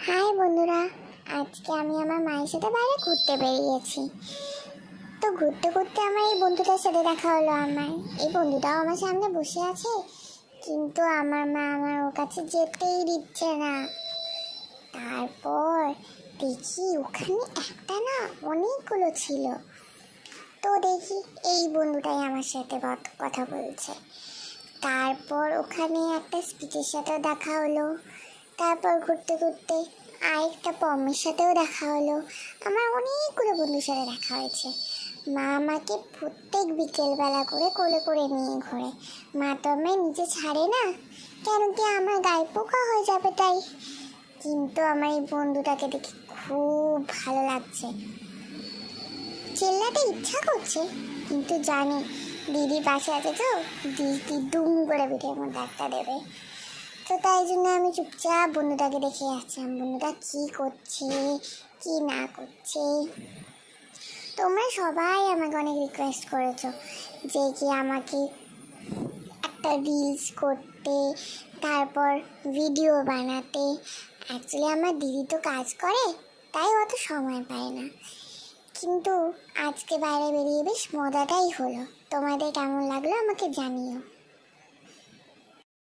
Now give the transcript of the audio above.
High বন্ধুরা, আজকে আমি আমার মায়ের সাথে বাইরে ঘুরতে বেরিয়েছি। তো ঘুরতে ঘুরতে আমার এই বন্ধুটার সাথে দেখা হলো। এই বন্ধুটাও আমার সামনে বসে আছে, কিন্তু আমার মা আমার ওর কাছে যেতেই দিচ্ছে না। তারপর দেখি ওখানে একটা না অনেকগুলো ছিল। তো দেখি এই বন্ধুটাই আমার সাথে কথা বলছে। তারপর ওখানে একটা স্পিচের সাথেও দেখা হলো। তারপর ঘুরতে ঘুরতে আরেকটা পম্মের সাথেও দেখা হলো। আমার অনেকগুলো বন্ধুর সাথে দেখা হয়েছে। মা আমাকে প্রত্যেক বিকেলবেলা করে কোলে করে নিয়ে ঘোরে। মা তো আমায় নিচে ছাড়ে না, কেন কি আমার গায়ে পোকা হয়ে যাবে তাই। কিন্তু আমার এই বন্ধুটাকে দেখে খুব ভালো লাগছে। চেল্লাতে ইচ্ছা করছে, কিন্তু জানি দিদি পাশে আছে, তো দিদি দুম করে পিঠের মধ্যে একটা দেবে। তো তাই জন্য আমি চুপচাপ বন্ধুটাকে দেখে যাচ্ছিলাম, বন্ধুটা কী করছে কি না করছে। তোমরা সবাই আমাকে অনেক রিকোয়েস্ট করেছো যে কি আমাকে একটা রিলস করতে, তারপর ভিডিও বানাতে। অ্যাকচুয়ালি আমার দিদি তো কাজ করে, তাই অত সময় পায় না। কিন্তু আজকে বাইরে বেরিয়ে বেশ মজাটাই হলো। তোমাদের কেমন লাগলো আমাকে জানিও।